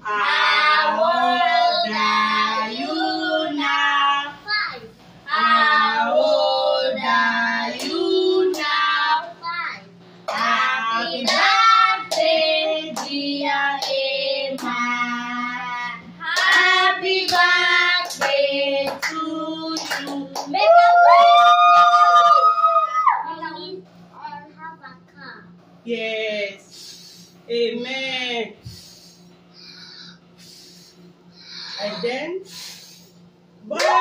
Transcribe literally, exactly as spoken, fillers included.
How old are you now? Five. How old are you now? Five. Happy birthday, dear Emma. Happy birthday to you. Make a wish. And have a car. Yes. Amen. And then, bye.